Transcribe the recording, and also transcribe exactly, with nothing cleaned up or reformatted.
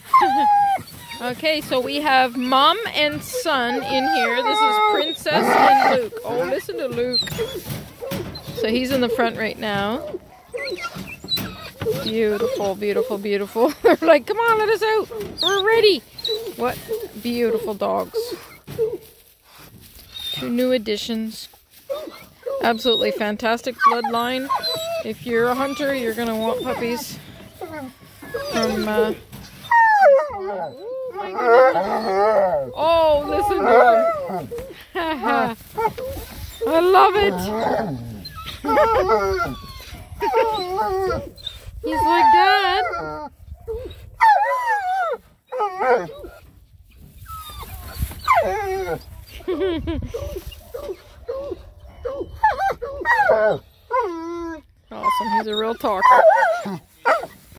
Okay, so we have Mom and Son in here. This is Princess and Luke. Oh, listen to Luke. So he's in the front right now. Beautiful, beautiful, beautiful. They're like, come on, let us out. We're ready. What beautiful dogs. Two new additions. Absolutely fantastic bloodline. If you're a hunter, you're going to want puppies from... Uh... Oh, my goodness. Oh, listen to him. I love it. He's like Dad. Awesome, he's a real talker.